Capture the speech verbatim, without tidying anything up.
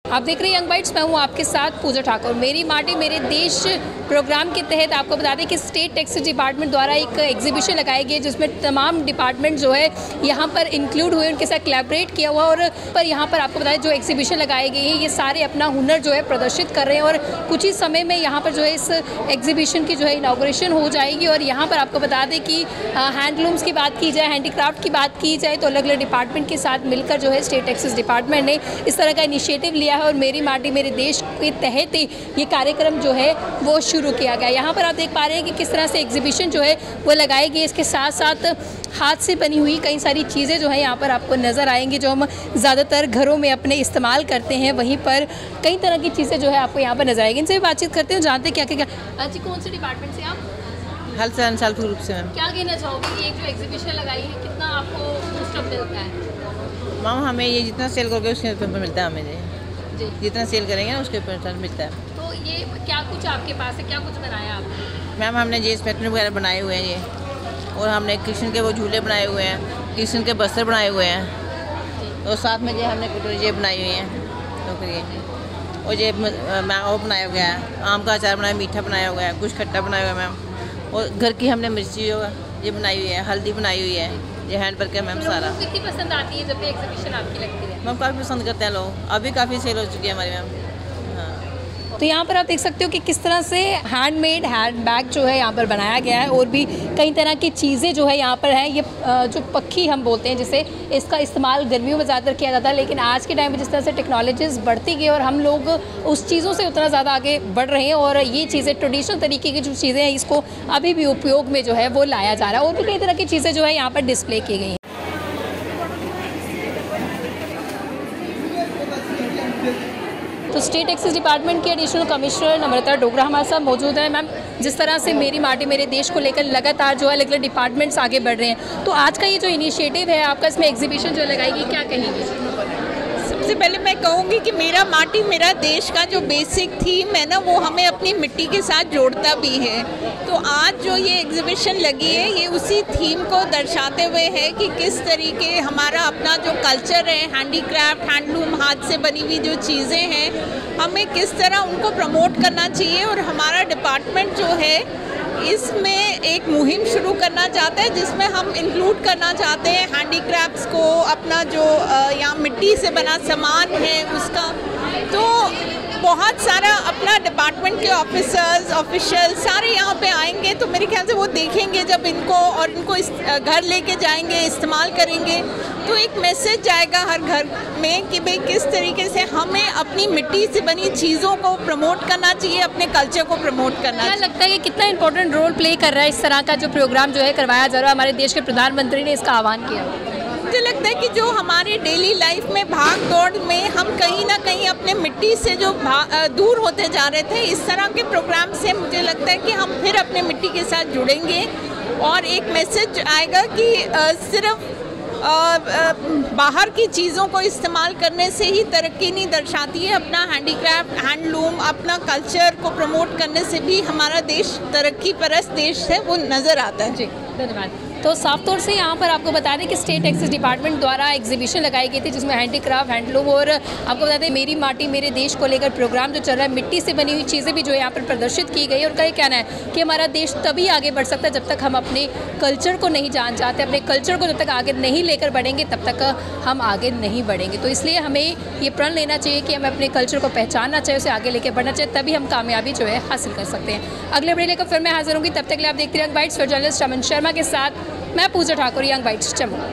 आप देख रहे हैं यंग बाइट्स, मैं हूँ आपके साथ पूजा ठाकुर। मेरी माटी मेरे देश प्रोग्राम के तहत आपको बता दें कि स्टेट टैक्स डिपार्टमेंट द्वारा एक एग्जीबिशन लगाई गई है जिसमें तमाम डिपार्टमेंट जो है यहाँ पर इंक्लूड हुए, उनके साथ कोलैबोरेट किया हुआ। और पर यहाँ पर आपको बता दें जो एग्जीबिशन लगाई गई है ये सारे अपना हुनर जो है प्रदर्शित कर रहे हैं और कुछ ही समय में यहाँ पर जो है इस एग्जीबिशन की जो है इनाग्रेशन हो जाएगी। और यहाँ पर आपको बता दें कि हैंडलूम्स की बात की जाए, हैंडीक्राफ्ट की बात की जाए तो अलग अलग डिपार्टमेंट के साथ मिलकर जो है स्टेट टैक्सेस डिपार्टमेंट ने इस तरह का इनिशिएटिव लिया है और मेरी माटी मेरे देश के तहत ये कार्यक्रम जो है वो शुरू किया गया। यहाँ पर आप देख पा रहे हैं कि किस तरह से एग्जीबिशन जो है वो लगाई गई। इसके साथ साथ हाथ से बनी हुई कई सारी चीज़ें जो है यहाँ पर आपको नज़र आएंगी जो हम ज़्यादातर घरों में अपने इस्तेमाल करते हैं। वहीं पर कई तरह की चीज़ें जो है आपको यहाँ पर नजर आएंगी। इनसे भी बातचीत करते हैं, जानते हैं क्या क्या क्या। जी, कौन से डिपार्टमेंट से आप? हेल्थ एंड सेल्फ ग्रुप से। मैम क्या कहना चाहोगे ये जो एग्जीबिशन लगाई है कितना आपको बूस्टअप मिलता है? मैम हमें ये जितना सेल करोगे उसके ऊपर मिलता है, हमें जी जितना सेल करेंगे ना उसके ऊपर मिलता है। तो ये क्या कुछ आपके पास है, क्या कुछ बनाया आपने? मैम हमने ये स्पेक्ट्रम वगैरह बनाए हुए हैं ये, और हमने कृष्ण के वो झूले बनाए हुए हैं, कृष्ण के बस्तर बनाए हुए हैं, और साथ में ये हमने कटोरी ये बनाई हुई हैं तो फिर ये और ये वो बनाया हुआ है, आम का अचार बनाया, मीठा बनाया हुआ है, कुछ खट्टा बनाया हुआ है मैम। और घर की हमने मिर्ची ये बनाई हुई है, हल्दी बनाई हुई है, ये हैंड वर्क है मैम सारा। कितनी पसंद आती है जब भी एग्जीबिशन आपकी लगती है? मैम काफ़ी पसंद करते हैं लोग, अभी काफ़ी सेल हो चुकी है हमारी मैम। तो यहाँ पर आप देख सकते हो कि किस तरह से हैंडमेड हैंड बैग जो है यहाँ पर बनाया गया है और भी कई तरह की चीज़ें जो है यहाँ पर हैं। ये जो पक्खी हम बोलते हैं जिसे, इसका इस्तेमाल गर्मियों में ज़्यादातर किया जाता है, लेकिन आज के टाइम में जिस तरह से टेक्नोलॉजीज़ बढ़ती गई और हम लोग उस चीज़ों से उतना ज़्यादा आगे बढ़ रहे हैं और ये चीज़ें ट्रेडिशनल तरीके की जो चीज़ें हैं इसको अभी भी उपयोग में जो है वो लाया जा रहा है। और भी कई तरह की चीज़ें जो है यहाँ पर डिस्प्ले की गई हैं। तो स्टेट टैक्सेस डिपार्टमेंट के एडिशनल कमिश्नर नम्रता डोगरा हमारे साथ मौजूद है। मैम, जिस तरह से मेरी माटी मेरे देश को लेकर लगातार जो है अलग अलग डिपार्टमेंट्स आगे बढ़ रहे हैं, तो आज का ये जो इनिशिएटिव है आपका, इसमें एग्जीबिशन जो लगाएगी, क्या कहेंगी? सबसे पहले मैं कहूँगी कि मेरा माटी मेरा देश का जो बेसिक थीम है ना वो हमें अपनी मिट्टी के साथ जोड़ता भी है। तो आज जो ये एग्जीबिशन लगी है ये उसी थीम को दर्शाते हुए है कि किस तरीके हमारा अपना जो कल्चर है, हैंडीक्राफ्ट, हैंडलूम, हाथ से बनी हुई जो चीज़ें हैं, हमें किस तरह उनको प्रमोट करना चाहिए। और हमारा डिपार्टमेंट जो है इसमें एक मुहिम शुरू करना चाहते हैं जिसमें हम इंक्लूड करना चाहते हैं हैंडीक्राफ्ट्स को, अपना जो यहाँ मिट्टी से बना सामान है उसका। तो बहुत सारा अपना डिपार्टमेंट के ऑफिसर्स ऑफिशियल सारे यहाँ पे आएंगे, तो मेरे ख्याल से वो देखेंगे जब इनको और इनको इस घर लेके जाएंगे, इस्तेमाल करेंगे, तो एक मैसेज जाएगा हर घर में कि भाई किस तरीके से हमें अपनी मिट्टी से बनी चीज़ों को प्रमोट करना चाहिए, अपने कल्चर को प्रमोट करना चाहिए। क्या लगता है कि कितना इंपॉर्टेंट रोल प्ले कर रहा है इस तरह का जो प्रोग्राम जो है करवाया जा रहा है? हमारे देश के प्रधानमंत्री ने इसका आह्वान किया। मुझे लगता है कि जो हमारे डेली लाइफ में भाग दौड़ में हम कहीं ना कहीं अपने मिट्टी से जो दूर होते जा रहे थे, इस तरह के प्रोग्राम से मुझे लगता है कि हम फिर अपने मिट्टी के साथ जुड़ेंगे और एक मैसेज आएगा कि सिर्फ बाहर की चीज़ों को इस्तेमाल करने से ही तरक्की नहीं दर्शाती है। अपना हैंडीक्राफ्ट, हैंडलूम, अपना कल्चर को प्रमोट करने से भी हमारा देश तरक्की परस्त देश है वो नज़र आता है। जी, धन्यवाद। तो साफ तौर से यहाँ पर आपको बता दें कि स्टेट टैक्सेस डिपार्टमेंट द्वारा एग्जीबिशन लगाई गई थी जिसमें हैंडीक्राफ्ट, हैंडलूम और आपको बता दें मेरी माटी मेरे देश को लेकर प्रोग्राम जो चल रहा है, मिट्टी से बनी हुई चीज़ें भी जो यहाँ पर प्रदर्शित की गई। और का ये कहना है कि हमारा देश तभी आगे बढ़ सकता है जब तक हम अपने कल्चर को नहीं जान जाते, अपने कल्चर को जब तक आगे नहीं लेकर बढ़ेंगे तब तक हम आगे नहीं बढ़ेंगे। तो इसलिए हमें ये प्रण लेना चाहिए कि हमें अपने कल्चर को पहचानना चाहिए, उसे आगे लेकर बढ़ना चाहिए, तभी हम कामयाबी जो है हासिल कर सकते हैं। अगले वीडियो लेकर फिर मैं हाजिर होंगी, तब तक के लिए आप देखते रहिए young bites. Journalist Aman Sharma के साथ मैं पूजा ठाकुर, यंग बाइट्स जम्मू।